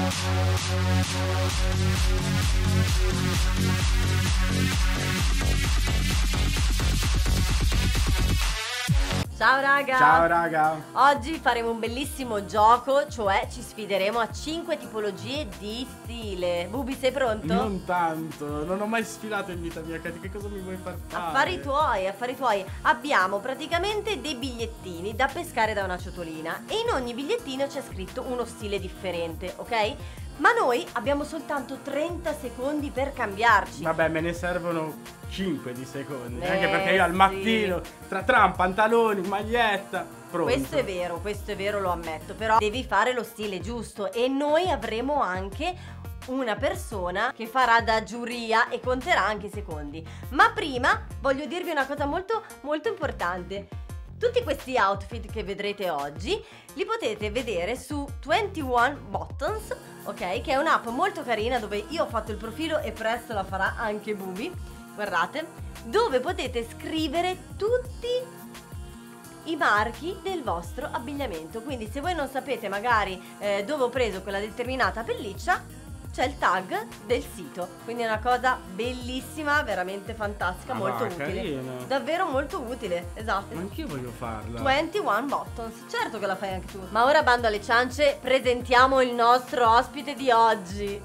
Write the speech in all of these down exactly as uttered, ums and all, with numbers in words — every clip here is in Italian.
Ciao raga! Ciao raga! Oggi faremo un bellissimo gioco, cioè ci sfideremo a cinque tipologie di stile. Bubi, sei pronto? Non tanto, non ho mai sfilato in vita mia, Katy, che cosa mi vuoi far fare? Affari tuoi, affari tuoi. Abbiamo praticamente dei bigliettini da pescare da una ciotolina e in ogni bigliettino c'è scritto uno stile differente, ok? Ma noi abbiamo soltanto trenta secondi per cambiarci. Vabbè, me ne servono cinque di secondi, Eh, anche perché io al sì. mattino, tra tram, pantaloni, maglietta, pronto. Questo è vero, questo è vero, lo ammetto. Però devi fare lo stile giusto e noi avremo anche una persona che farà da giuria e conterà anche i secondi. Ma prima voglio dirvi una cosa molto molto importante. Tutti questi outfit che vedrete oggi li potete vedere su ventuno Buttons, ok? Che è un'app molto carina dove io ho fatto il profilo e presto la farà anche Bubi. Guardate, dove potete scrivere tutti i marchi del vostro abbigliamento. Quindi se voi non sapete magari eh, dove ho preso quella determinata pelliccia, c'è il tag del sito. Quindi è una cosa bellissima, veramente fantastica, Ah, molto va, utile. carino. Davvero molto utile, esatto. Ma anch'io voglio farla. ventuno Buttons, certo che la fai anche tu. Ma ora, bando alle ciance, presentiamo il nostro ospite di oggi.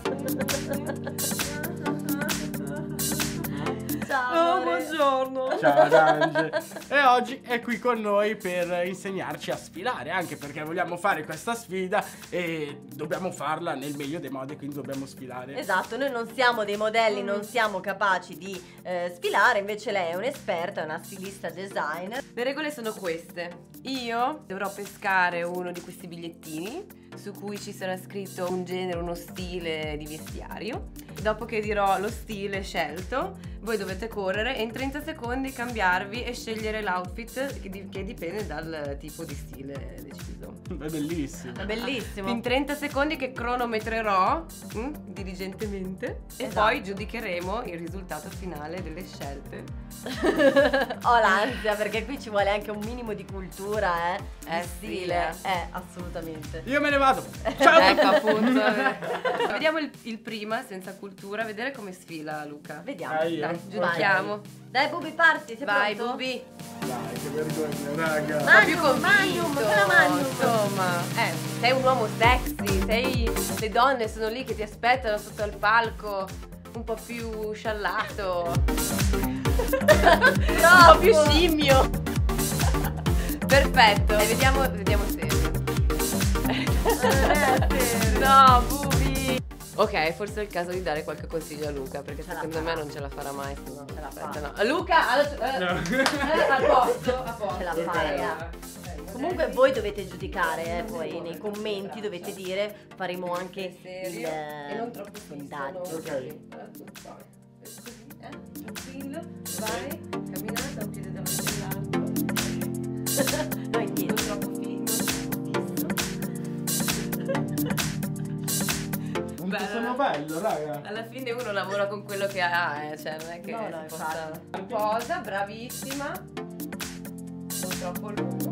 Ciao, Oh, buongiorno. Ciao Arange. E oggi è qui con noi per insegnarci a sfilare, anche perché vogliamo fare questa sfida e dobbiamo farla nel meglio dei modi, quindi dobbiamo sfilare. Esatto, noi non siamo dei modelli, non siamo capaci di eh, sfilare, invece lei è un'esperta, è una stilista designer. Le regole sono queste. Io dovrò pescare uno di questi bigliettini su cui ci sarà scritto un genere, uno stile di vestiario. Dopo che dirò lo stile scelto, voi dovete correre e in trenta secondi cambiarvi e scegliere l'outfit che, di- che dipende dal tipo di stile deciso. È bellissimo. È bellissimo. In trenta secondi che cronometrerò mm, diligentemente e Esatto. poi giudicheremo il risultato finale delle scelte. Ho l'ansia perché qui ci vuole anche un minimo di cultura, eh. Eh Di sì, stile, eh. eh, assolutamente. Io me ne vado. Ciao. Ecco appunto. Vediamo il, il prima senza cultura, vedere come sfila Luca. Vediamo. Ah, io? Dai, Vai. giudichiamo. Dai Bubi, parti, sei Vai pronto? Bubi. Dai, che vergogna, raga. Ma- Più Magnum, convinto, Magnum, quella Magnum. insomma. Eh, sei un uomo sexy, sei. Le donne sono lì che ti aspettano sotto al palco, un po' più sciallato. Un po' più scimmio. Perfetto. E vediamo, vediamo se. No, Bubi. Ok, forse è il caso di dare qualche consiglio a Luca, perché Ce la secondo me farà. non ce la farà mai. Se no. Ce la Aspetta, fa. no. Luca, allora, eh, No. eh, a posto, a posto. Ce la fa, Ok. raga. Comunque voi dovete giudicare, eh, poi nei commenti dovete dire, faremo anche il Serio? E non troppo sondaggio. Ok. Così, eh? Tranquillo, vai, camminata, un piede davanti all'altro. No, indietro. Non troppo fi- non troppo fisso. Non Beh, sono bello, raga. Alla fine uno lavora con quello che ha, eh, cioè non è che No, no, si possa... infatti. Posa, bravissima. Non troppo lungo.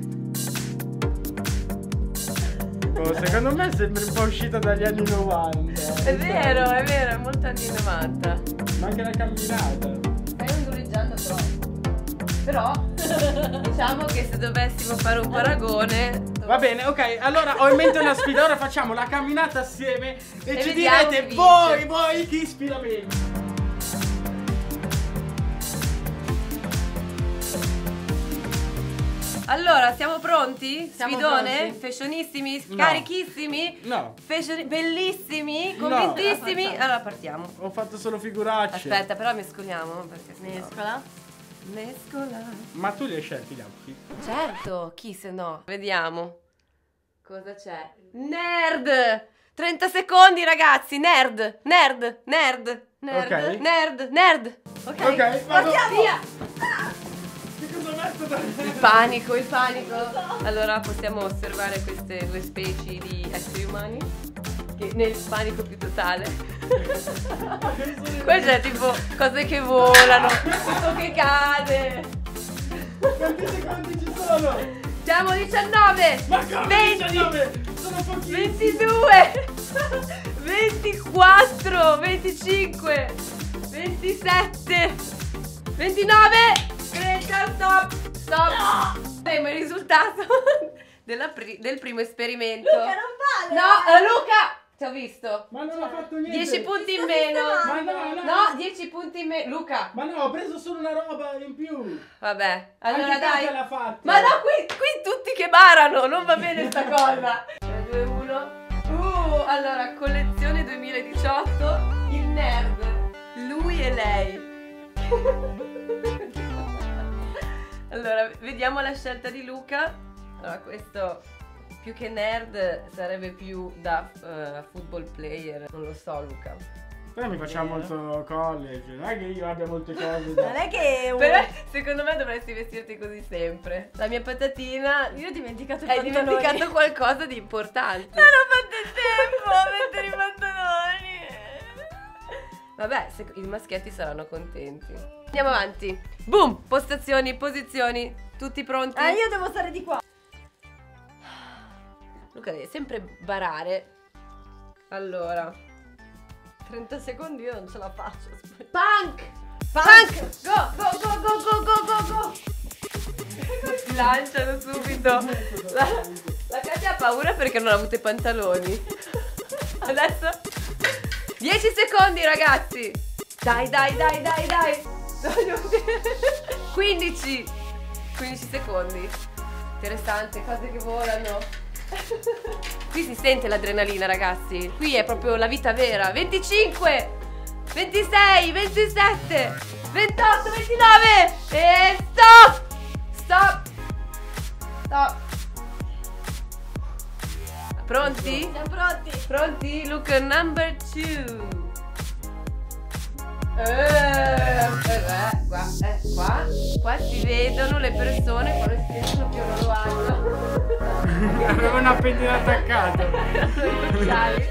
Oh, secondo me sembra un po' uscita dagli anni novanta. È vero, è vero, è molto anni novanta. Ma anche la camminata. Stai ondoreggiando troppo. Però diciamo che se dovessimo fare un paragone. Va bene, ok, allora ho in mente una sfida, ora facciamo la camminata assieme e, E ci vediamo direte chi voi, vince. voi chi sfila meglio. Allora, siamo pronti? Siamo Sfidone? pronti. Fashionissimi? No. Carichissimi? No, Fashion- bellissimi? No. Convintissimi? Facciamo. Allora partiamo. ho fatto solo figuracce. Aspetta, però mescoliamo perché sennò- Mescola. Mescola. Ma tu li hai scelti gli outfit? Certo, chi se no? Vediamo. Cosa c'è? Nerd! trenta secondi ragazzi, nerd, nerd, nerd, nerd, Ok. nerd, nerd. Ok, Ok, vado. partiamo. Via. Che cosa metto da... Il panico, il panico. Allora possiamo osservare queste due specie di esseri umani che nel panico più totale. Questo è tipo cose che volano, tutto che cade. Quanti secondi ci sono? Siamo diciannove, Ma come venti, diciannove? Sono pochissimi. ventidue, ventotto, venticinque, ventisette, ventinove, trenta, stop, stop. No! Abbiamo il risultato della pri- del primo esperimento. Luca, non vale! No, eh, Luca! Ti ho visto. Ma non ho fatto niente. dieci punti in sto meno. Ma no, no. No, dieci punti in meno. Luca. Ma no, ho preso solo una roba in più. Vabbè, allora Anche dai. Katia l'ha fatto. Ma no, qui, qui tutti che barano, non va bene sta cosa. tre, due, uno. Uh, allora, collezione duemiladiciotto, il nerd. Lui e lei. Allora, vediamo la scelta di Luca. Allora, questo più che nerd sarebbe più da uh, football player. Non lo so, Luca. Però mi facciamo Vero. molto college. Non è che io abbia molte cose da... Non è che un... Però secondo me dovresti vestirti così sempre. La mia patatina. Io ho dimenticato i Hai pantaloni. dimenticato qualcosa di importante. Non ho fatto il tempo a mettere i pantaloni. Vabbè, se- i maschietti saranno contenti. Andiamo avanti. Boom! Postazioni, posizioni. Tutti pronti? Ah, io devo stare di qua. Luca deve sempre barare. Allora. trenta secondi io non ce la faccio. Punk! Punk! Go, go, go, go, go, go, go, go! Si lanciano subito. La, la Katia ha paura perché non ha avuto i pantaloni. Adesso dieci secondi, ragazzi. Dai, dai, dai, dai, dai. quindici quindici secondi. Interessante, cose che volano. Qui si sente l'adrenalina, ragazzi. Qui è proprio la vita vera. venticinque, ventisei, ventisette, ventotto, ventinove e stop! Stop! Stop! Pronti? Siamo pronti. Pronti? Look number two. Eh, eh, eh, qua, eh, qua, qua si vedono le persone quando si sentono più oroloagio. Avevo una pendina attaccata. Gli occhiali.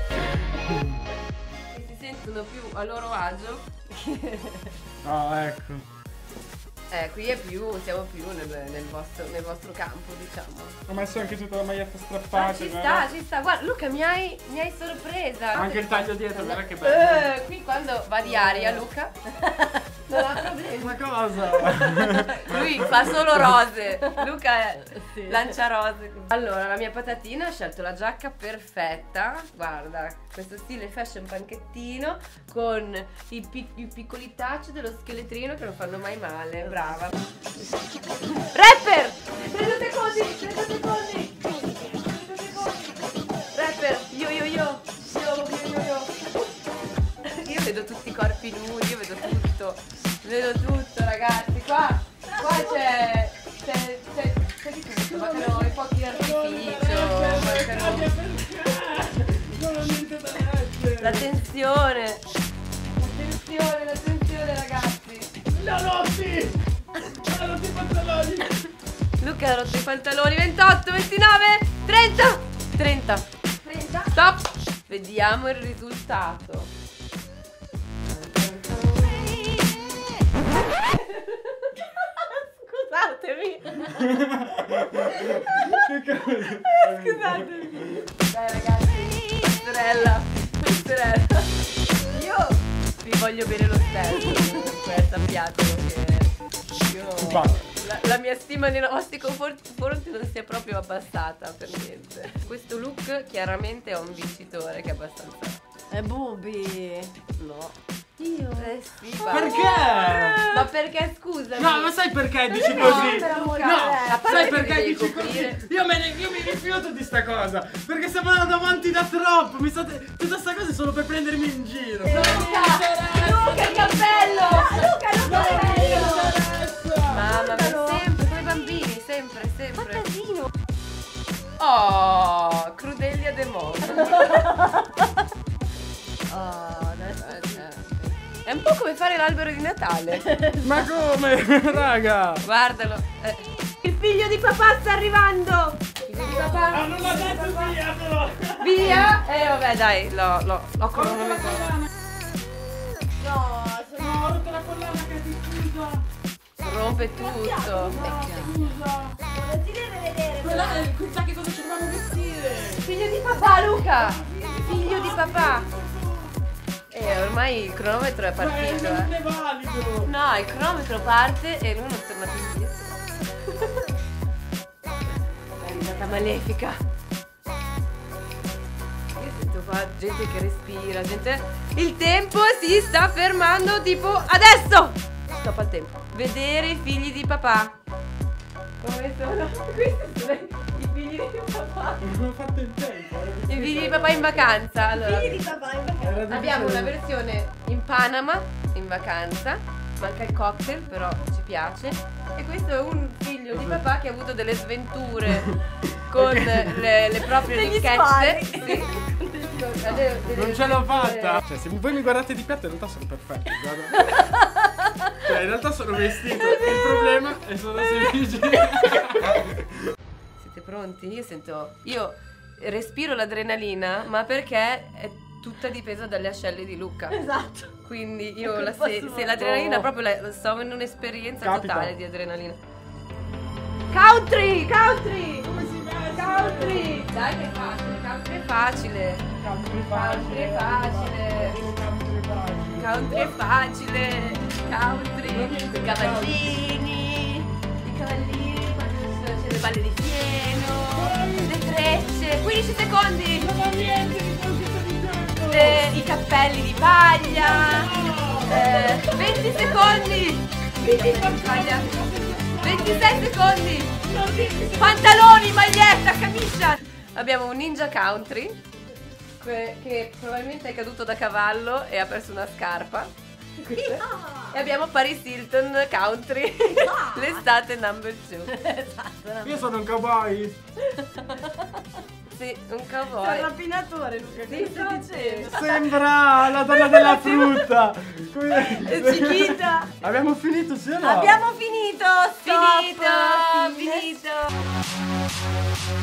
E si sentono più a loro agio. Oh, ecco. Eh, qui è più, siamo più nel, nel vostro, nel vostro campo, diciamo. Ho messo anche tutta la maglietta Ah, strappata. ci guarda. sta, ci sta. Guarda, Luca, mi hai, mi hai sorpresa. Anche il taglio dietro, guarda che bello. Eh, qui quando va di aria, Luca, non ha problemi. Ma cosa? Lui fa solo rose. Luca è Sì. lancia rose. Allora, la mia patatina ha scelto la giacca perfetta. Guarda, questo stile fashion panchettino con i, pic- i piccoli touch dello scheletrino che non fanno mai male. Brava. Rapper! trenta secondi, trenta secondi. trenta secondi. Rapper, io io io. Io io io io. Io vedo tutti i corpi nudi, io vedo tutto. Vedo tutto, ragazzi. Qua, qua c'è c'è c'è c'è di tutto, mancano i fuochi d'artificio, mancano Non ho niente da leggere. la tensione. La tensione, la tensione, ragazzi. La rotti! La rotti i pantaloni! Luca ha rotto i pantaloni. Ventotto, ventinove, trenta, trenta. trenta. Stop. Vediamo il risultato. Scusatemi. Che cosa? Scusatemi. Dai ragazzi, passerella, passerella. Io vi voglio bene lo stesso, comunque sappiatelo che io Va. la, la mia stima nei vostri confronti non si è proprio abbassata per niente. Questo look chiaramente è un vincitore che è abbastanza... È Bubi. No. Io? Eh sì, guarda. Perché? Ma perché scusami? No, ma sai perché dici No, così? per amore No, a te. A parte sai che perché devi dici coprire. così? Io, me ne, io mi rifiuto di sta cosa. Perché stiamo andando avanti da troppo. Mi state. Tutta sta cosa è solo per prendermi in giro. Luca! Luca, il cappello! Luca, non No, fai non mi bello. interessa. Mamma Guardalo. mia, sempre, come i bambini, sempre, Fa sempre. casino. Oh, Crudelia de Mon. Oh, adesso È un po' come fare l'albero di Natale. Ma come? Raga. Guardalo. Eh. Il figlio di papà sta arrivando. Il figlio di Ah, papà. non l'ha detto via però. Via. Eh vabbè dai, l'ho, l'ho, l'ho cronometrato. No, sono... No, ho rotto la collana che ti scusa. Rompe tutto. Scusa. Non ti deve vedere. Quella è chissà che cosa ci dobbiamo vestire. Figlio di papà, Luca. Figlio di papà. E ormai il cronometro è partito. Ma non eh. è valido. No, il cronometro parte e lui non torna più indietro. È arrivata malefica. Io sento qua gente che respira, gente. Il tempo si sta fermando tipo adesso! Stop al tempo. Vedere i figli di papà. Come sono? Questi sono i figli di papà. Non ho fatto il tempo. I figli di papà in vacanza. Allora, Figli di papà in vacanza. abbiamo una versione in Panama, in vacanza. Manca il cocktail, però ci piace. E questo è un figlio di papà che ha avuto delle sventure con le, le proprie Degli ricchezze. spari. Sì. Delle- delle Non ce l'ho ricchezze- fatta. Cioè, se voi mi guardate di piatto, in realtà sono perfetti. Guarda. Cioè, in realtà sono vestito. Il problema è solo semplice. Siete pronti? Io sento. Io respiro l'adrenalina, ma perché è tutta dipesa dalle ascelle di Luca. Esatto. Quindi io È la, colpa se, sua. se l'adrenalina Oh. proprio la, sto in un'esperienza Capita. totale di adrenalina. Country! Country! Come si veste? Country! Dai che è facile, country è facile. Country Country è facile. Country facile. Country è facile. Country. I cavallini. I cavallini. Quando c'è le balle di fieno. Le trecce. quindici secondi. Non ho niente di quanto di tempo. Le- I cappelli di paglia. Eh, venti secondi. Cappelli di paglia. ventisei secondi. Pantaloni, maglietta, camicia. Abbiamo un ninja country que- che probabilmente è caduto da cavallo e ha perso una scarpa. E abbiamo Paris Hilton country. L'estate number two. Esatto. Io sono un cowboy. Sì, un Sei un cowboy. rapinatore, Luca, che Sì, stai sì. dicendo? Sembra la donna della frutta. Come- Chiquita. Abbiamo finito, sì o no? Abbiamo finito. Stop. Finito, Fine. finito.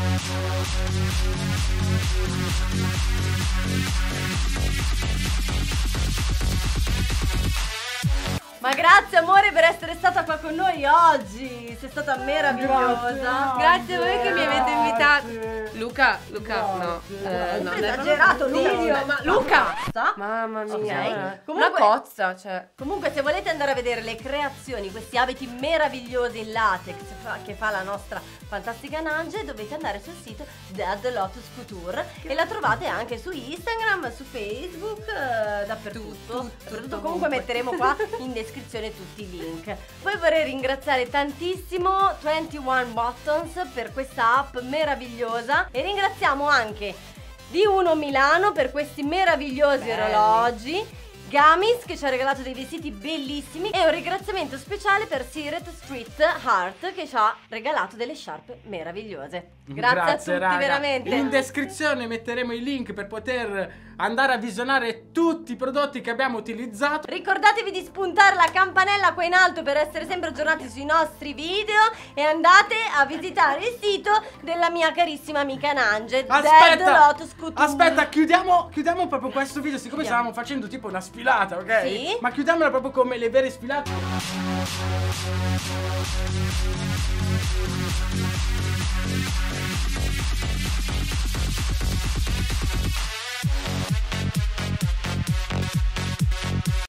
Ma grazie amore per essere stata qua con noi oggi. Sei stata meravigliosa. Grazie a voi che mi avete invitato. Grazie. Luca, Luca, no. Grazie. Eh, no, Hai non è esagerato, proprio un video, Luca. ma Luca! Sa? Mamma mia, Ok. una Comunque- cozza, cioè. Comunque se volete andare a vedere le creazioni, questi abiti meravigliosi in latex fa- che fa la nostra fantastica Nange, dovete andare sul sito Dead Lotus Couture e la trovate anche su Instagram, su Facebook, eh, dappertutto. Tutto, Dappertutto. tutto, Comunque ovunque. metteremo qua in descrizione tutti i link. Poi vorrei ringraziare tantissimo ventuno Buttons per questa app meravigliosa e ringraziamo anche D uno Milano per questi meravigliosi Belli. orologi, Gamis che ci ha regalato dei vestiti bellissimi e un ringraziamento speciale per Siret Street Heart che ci ha regalato delle sciarpe meravigliose. Grazie, a tutti, raga. veramente. In descrizione metteremo i link per poter andare a visionare tutti i prodotti che abbiamo utilizzato. Ricordatevi di spuntare la campanella qua in alto per essere sempre aggiornati sui nostri video e andate a visitare il sito della mia carissima amica Nange, Dead Lotus Couture. aspetta, chiudiamo, chiudiamo proprio questo video, siccome Chiudiamo. stavamo facendo tipo una sfilata, ok? Sì. Ma chiudiamola proprio come le vere sfilate.